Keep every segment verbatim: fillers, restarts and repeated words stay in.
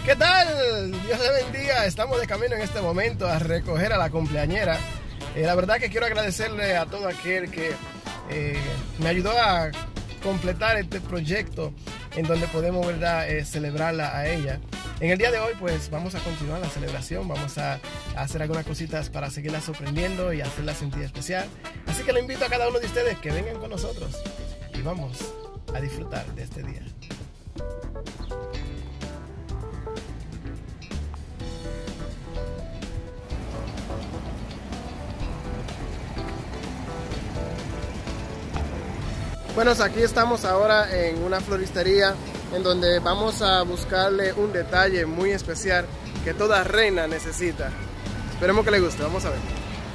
¿Qué tal? Dios le bendiga. Estamos de camino en este momento a recoger a la cumpleañera. Eh, la verdad que quiero agradecerle a todo aquel que eh, me ayudó a completar este proyecto en donde podemos, ¿verdad?, eh, celebrarla a ella. En el día de hoy pues vamos a continuar la celebración, vamos a, a hacer algunas cositas para seguirla sorprendiendo y hacerla sentir especial. Así que le invito a cada uno de ustedes que vengan con nosotros y vamos a disfrutar de este día. Bueno, aquí estamos ahora en una floristería en donde vamos a buscarle un detalle muy especial que toda reina necesita. Esperemos que le guste, vamos a ver.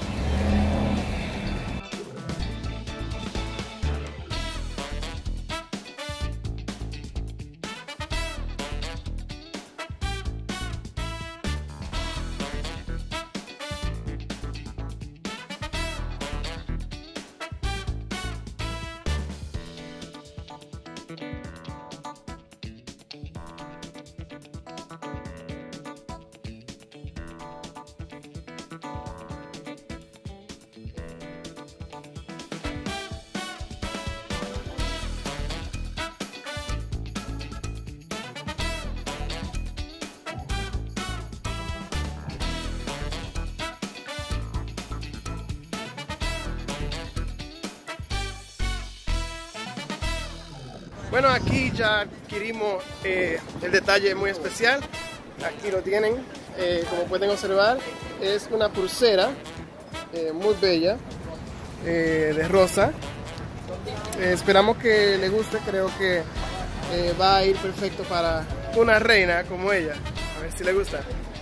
Bueno, aquí ya adquirimos eh, el detalle muy especial. Aquí lo tienen, eh, como pueden observar, es una pulsera eh, muy bella, eh, de rosa. Eh, esperamos que le guste, creo que eh, va a ir perfecto para una reina como ella. A ver si le gusta.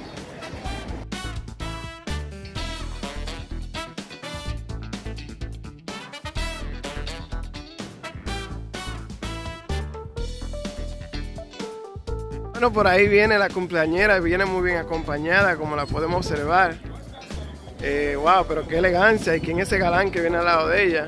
Bueno, por ahí viene la cumpleañera, viene muy bien acompañada, como la podemos observar. Eh, wow, pero qué elegancia. ¿Y quién es ese galán que viene al lado de ella?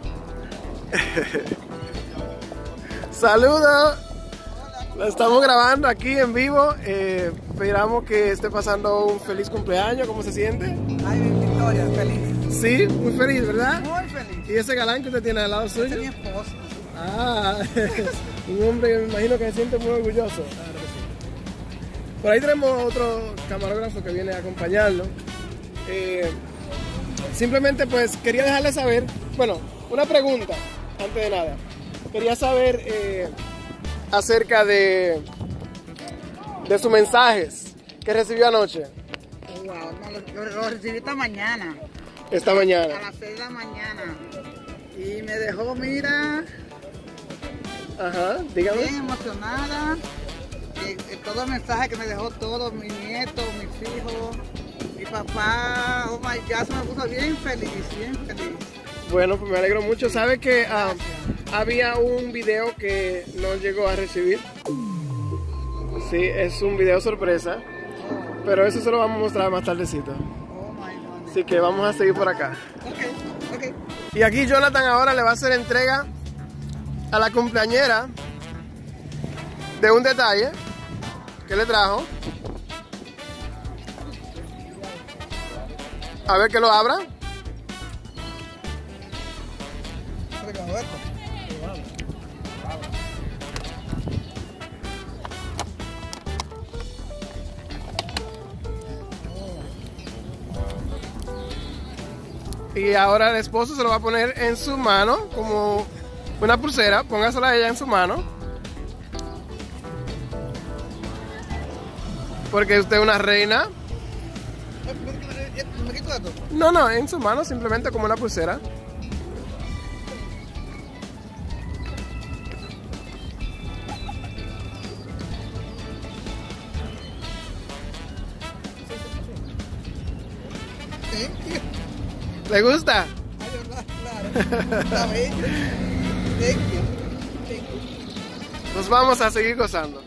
¡Saludos! La estamos grabando aquí en vivo. Eh, esperamos que esté pasando un feliz cumpleaños. ¿Cómo se siente? Ay, Victoria, feliz. Sí, muy feliz, ¿verdad? Muy feliz. ¿Y ese galán que usted tiene al lado suyo? Ese es mi esposo. Ah, un hombre que me imagino que se siente muy orgulloso. Por ahí tenemos otro camarógrafo que viene a acompañarlo. Eh, simplemente pues quería dejarle saber, bueno, una pregunta antes de nada. Quería saber eh, acerca de, de sus mensajes que recibió anoche. Oh, wow, no, lo, lo, lo recibí esta mañana. Esta mañana. A las seis de la mañana. Y me dejó, mira, Ajá, dígame. bien emocionada. Eh, eh, todo el mensaje que me dejó todo, mi nieto, mis hijos, mi papá, oh my God, se me puso bien feliz, bien feliz. Bueno, pues me alegro mucho. ¿Sabe que uh, había un video que no llegó a recibir? Sí, es un video sorpresa, pero eso se lo vamos a mostrar más tardecito. Oh my God. Así que vamos a seguir por acá. Ok, ok. Y aquí Jonathan ahora le va a hacer entrega a la cumpleañera de un detalle que le trajo. A ver que lo abra. Y ahora el esposo se lo va a poner en su mano como una pulsera. Póngasela a ella en su mano, porque usted es una reina. ¿Me quito esto? No, no, en su mano, simplemente como una pulsera. Sí. ¿Le gusta? Ay, claro. Está bien. Thank you. Thank you. Nos vamos a seguir gozando.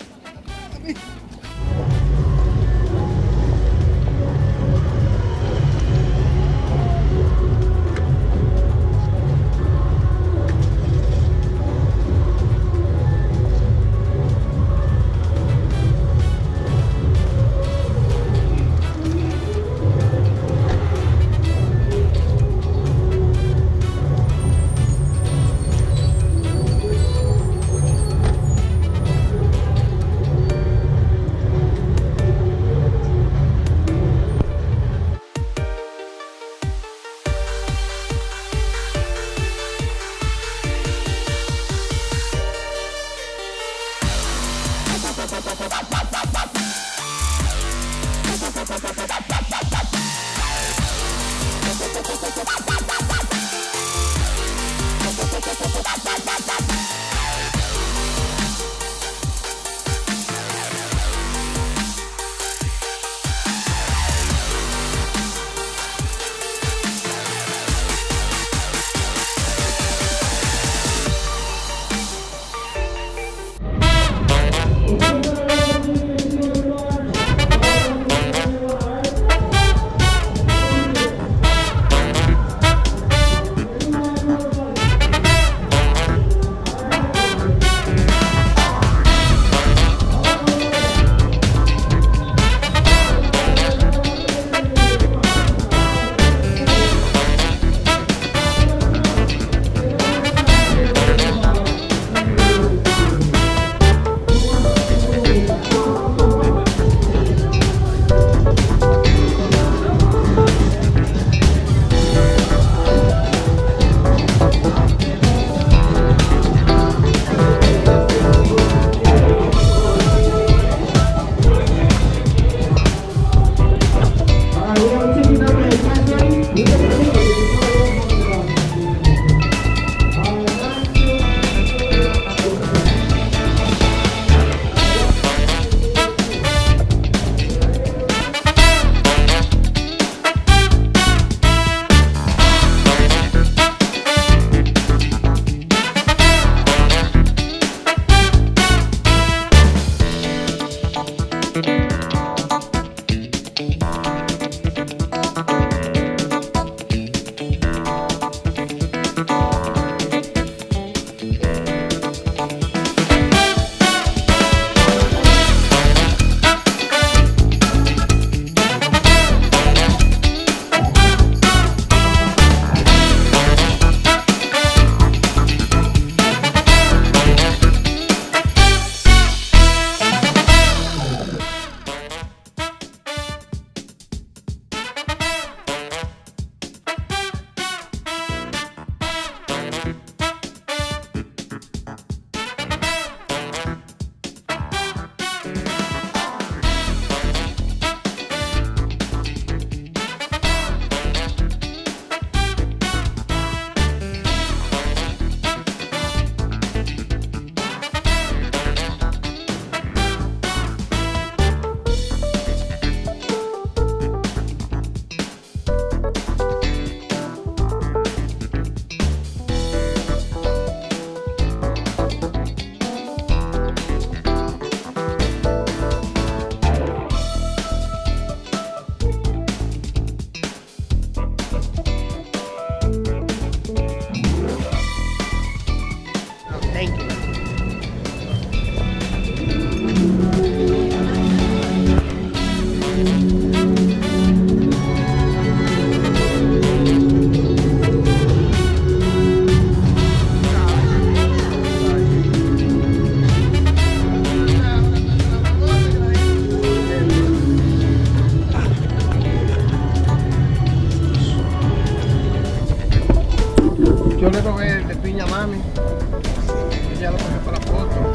Yo le robé el de piña a mami. Ella lo cogió para la foto.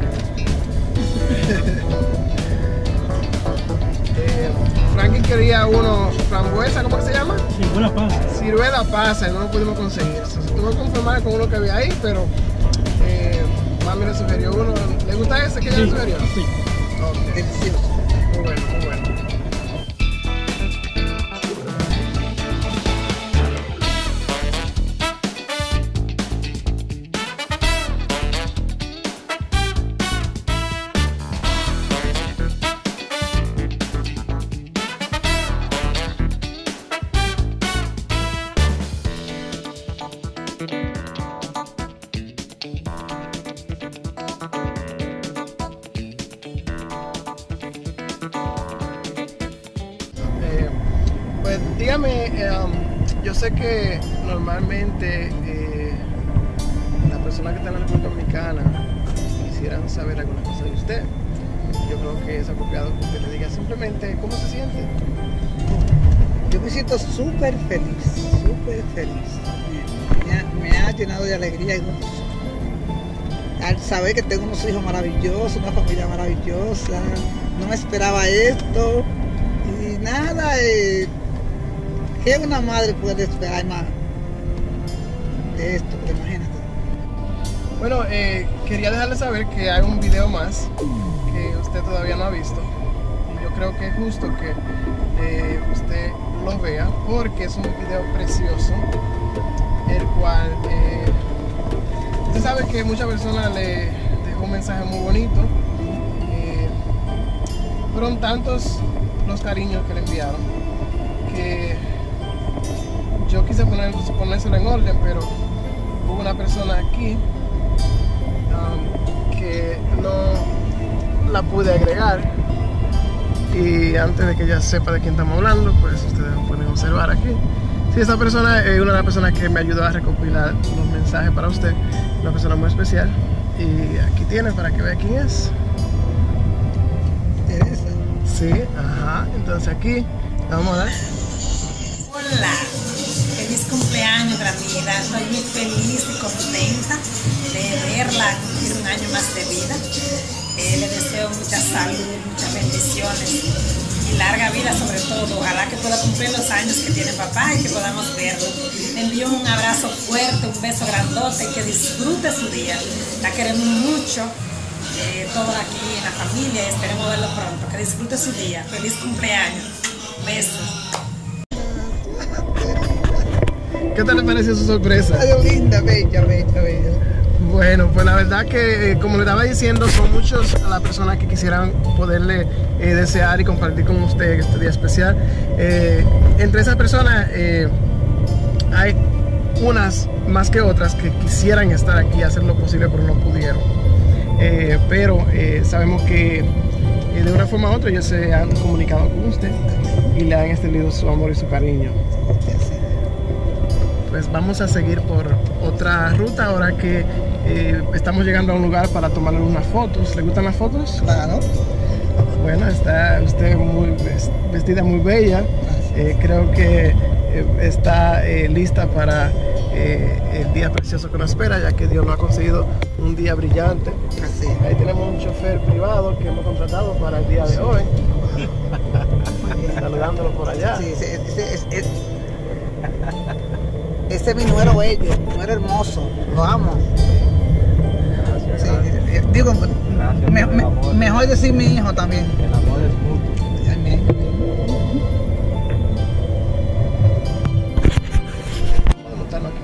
eh, Frankie quería uno frambuesa, ¿cómo se llama? Ciruela pasa. Ciruela pasa, y no lo pudimos conseguir. Se tuvo que conformar con uno que había ahí, pero eh, mami le sugirió uno. ¿Le gusta ese que ella Sí, le sugirió? sí. Okay. Delicioso. Muy bueno, muy bueno. Pues dígame, eh, um, yo sé que normalmente eh, las personas que están en la República Dominicana quisieran saber alguna cosa de usted. Yo creo que es apropiado que usted le diga simplemente cómo se siente. Yo me siento súper feliz, súper feliz. Me, me ha, me ha llenado de alegría y gozo. Al saber que tengo unos hijos maravillosos, una familia maravillosa, no me esperaba esto. Y nada, eh, ¿qué una madre puede esperar más de esto? Imagínate. Bueno, eh, quería dejarle saber que hay un video más que usted todavía no ha visto. Y yo creo que es justo que eh, usted lo vea porque es un video precioso, el cual eh, usted sabe que muchas personas le dejó un mensaje muy bonito. Eh, fueron tantos los cariños que le enviaron que yo quise poner, ponérselo en orden, pero hubo una persona aquí um, que no la pude agregar, y antes de que ella sepa de quién estamos hablando, pues ustedes pueden observar aquí. Sí, esta persona es una de las personas que me ayudó a recopilar los mensajes para usted, una persona muy especial, y aquí tiene para que vea quién es. Teresa. Sí, ajá, entonces aquí vamos a dar. Hola, feliz cumpleaños Gramila, estoy muy feliz y contenta de verla cumplir un año más de vida. Eh, le deseo mucha salud, muchas bendiciones y larga vida sobre todo. Ojalá que pueda cumplir los años que tiene papá y que podamos verlo. Le envío un abrazo fuerte, un beso grandote y que disfrute su día. La queremos mucho. Eh, todos aquí en la familia, y esperemos verlo pronto. Que disfrute su día. Feliz cumpleaños. Besos. ¿Qué tal le pareció su sorpresa? Ay, linda, bella, bella, bella. Bueno, pues la verdad que, eh, como le estaba diciendo, son muchos a las personas que quisieran poderle eh, desear y compartir con usted este día especial. Eh, entre esas personas eh, hay unas más que otras que quisieran estar aquí y hacer lo posible, pero no pudieron. Eh, pero eh, sabemos que eh, de una forma u otra ellos se han comunicado con usted y le han extendido su amor y su cariño. Pues vamos a seguir por otra ruta ahora que eh, estamos llegando a un lugar para tomarle unas fotos. ¿Le gustan las fotos? Claro. Bueno, está usted muy vestida muy bella. Eh, creo que eh, está eh, lista para eh, el día precioso que nos espera, ya que Dios nos ha conseguido un día brillante. Así. Ahí tenemos un chofer privado que hemos contratado para el día de hoy. Saludándolo por allá. Sí, ese, ese, ese, ese, ese es mi nuero bello, mi nuero hermoso, lo amo. Sí, eh, digo, Gracias, me, por el me, amor. mejor decir mi hijo también. El amor es mutuo. Amén. Vamos a montarlo aquí.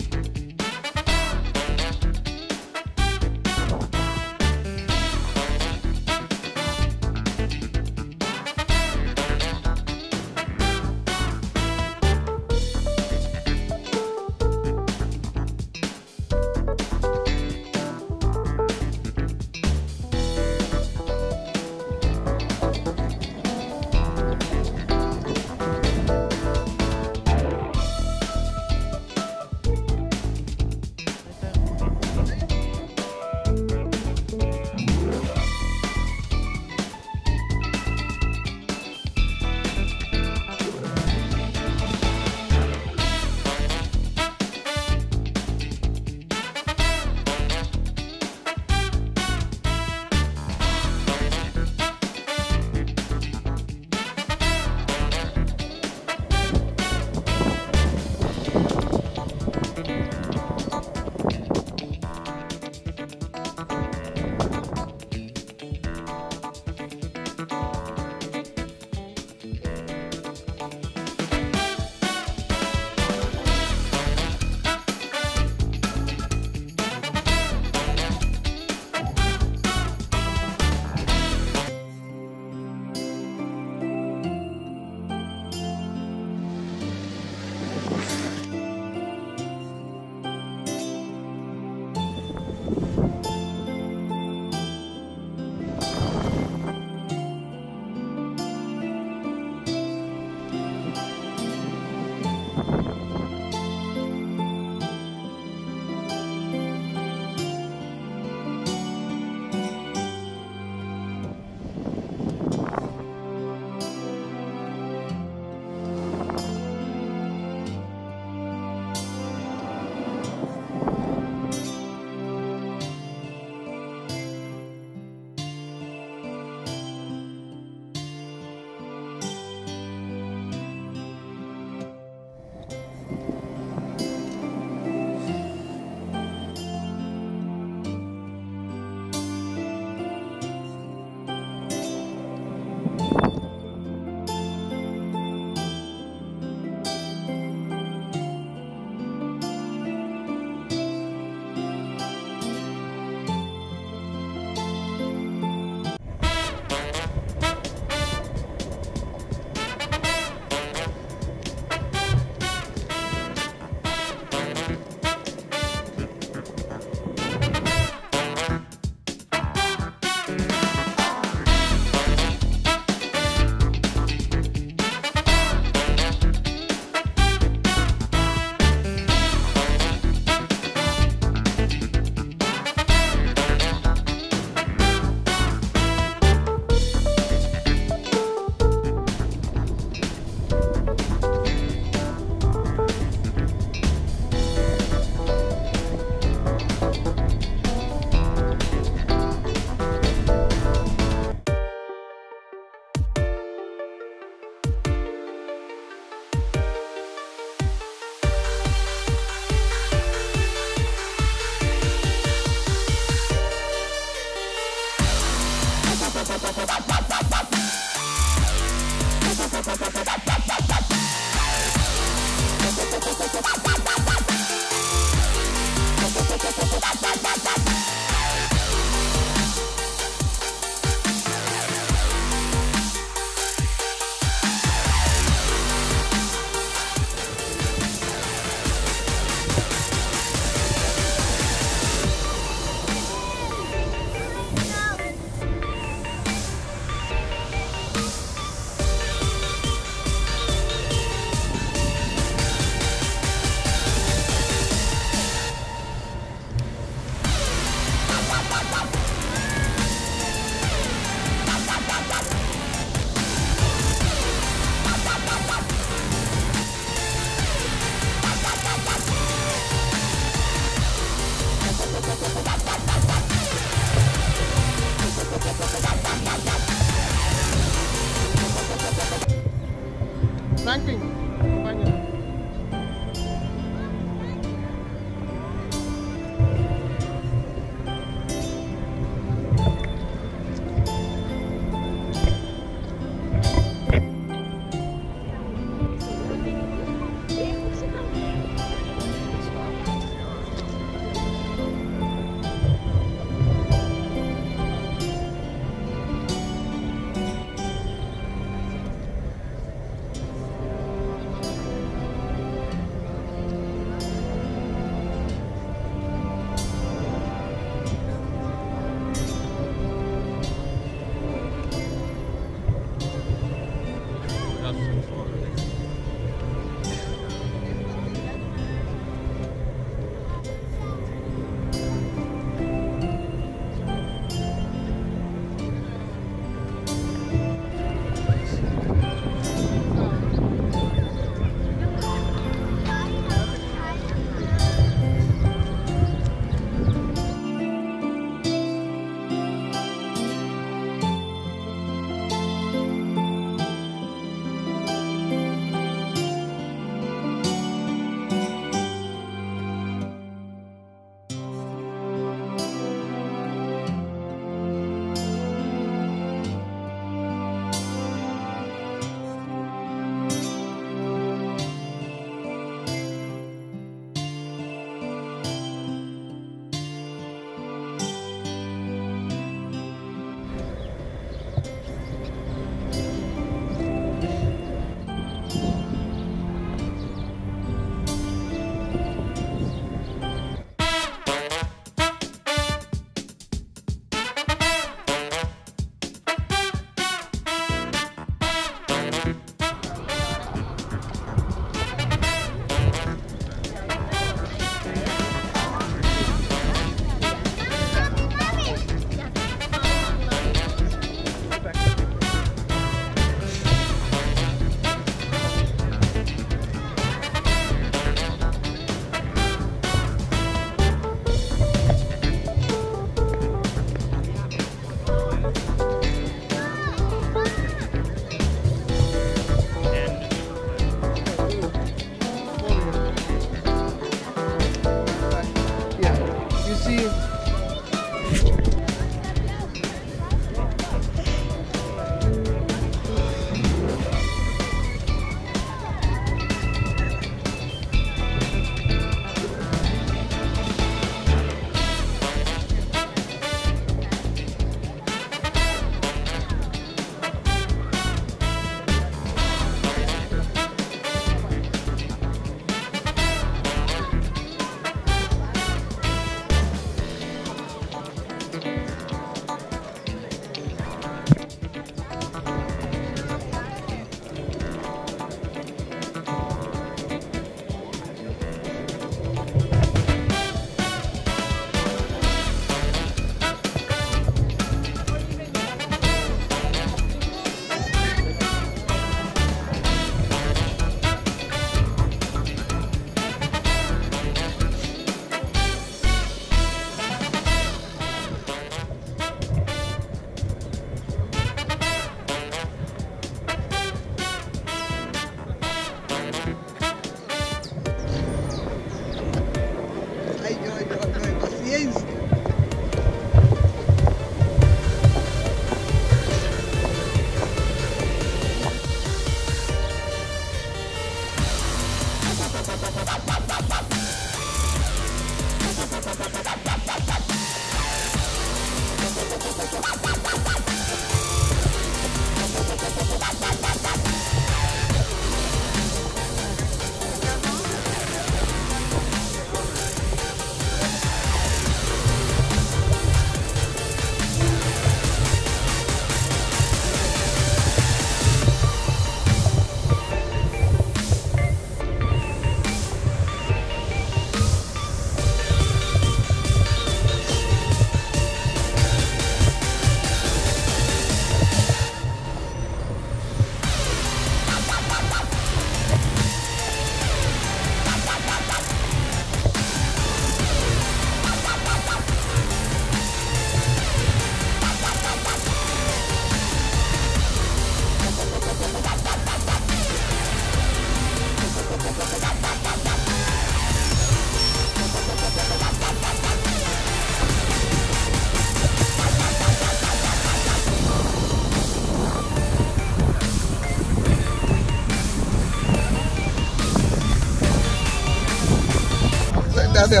gracias.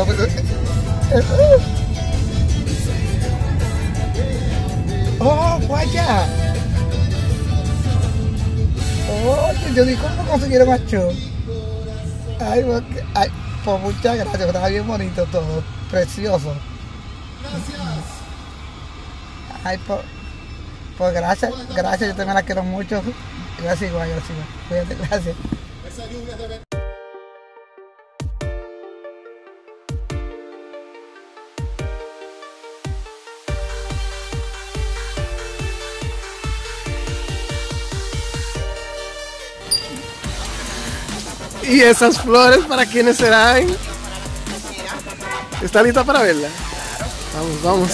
Oh, fue allá. Oh, yo dije, ¿cómo consiguieron a Cho? Ay, porque, ay, pues muchas gracias, estaba bien bonito todo, precioso. Gracias. Ay, pues, pues gracias, gracias, yo también la quiero mucho. Gracias igual, gracias igual. Cuídate, gracias. ¿Y esas flores para quiénes serán? ¿Está lista para verla? Vamos, vamos.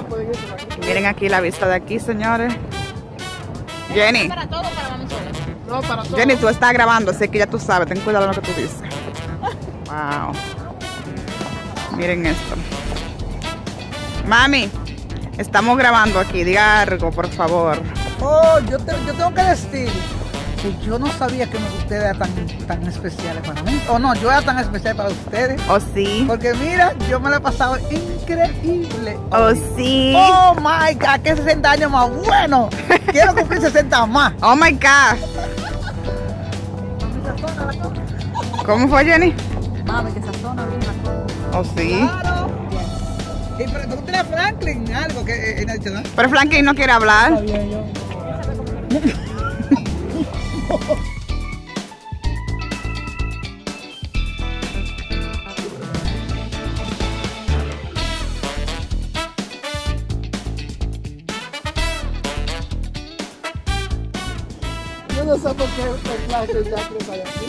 pueden irse aquí. Miren aquí la vista de aquí, señores. Jenny, ¿Para todo o para mami sola? No, para todos. Jenny, tú estás grabando, así que ya tú sabes, ten cuidado de lo que tú dices. Wow. Miren esto. Mami, estamos grabando aquí, diga algo, por favor. Oh, yo, te- yo tengo que decir que yo no sabía que ustedes eran tan, tan especiales para mí. O no, yo era tan especial para ustedes. Oh, sí. Porque mira, yo me la he pasado increíble. Oh, sí. Oh my God, que sesenta años más bueno. Quiero cumplir sesenta más. Oh, my God. ¿Cómo fue, Jenny? Mami, que sazona bien la cosa. Oh, sí. Claro. Y pregúntale a Franklin algo que eh, él ha dicho, ¿no? Pero Franklin no quiere hablar. Yo no sé por qué el flash de Jack no sale así.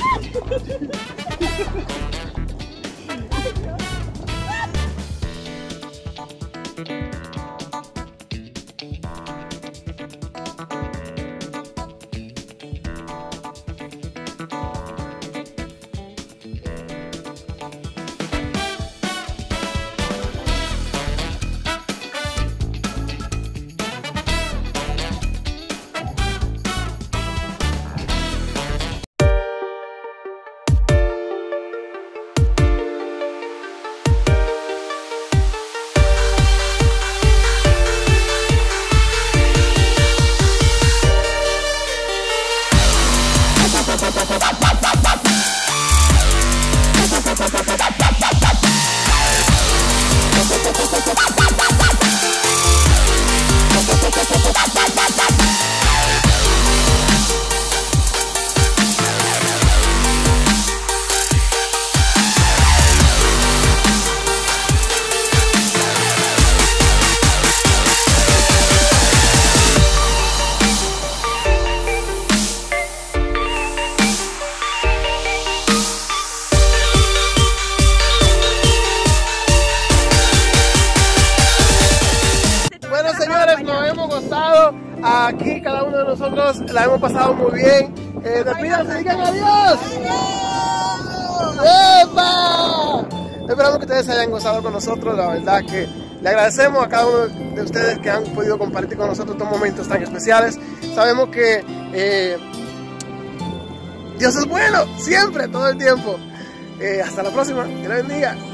Bueno, señores, nos hemos gozado. Aquí cada uno de nosotros la hemos pasado muy bien. Eh, despídanse, digan adiós. ¡Epa! Esperamos que ustedes se hayan gozado con nosotros. La verdad que le agradecemos a cada uno de ustedes que han podido compartir con nosotros estos momentos tan especiales. Sabemos que eh, Dios es bueno, siempre, todo el tiempo. Eh, hasta la próxima. Que les bendiga.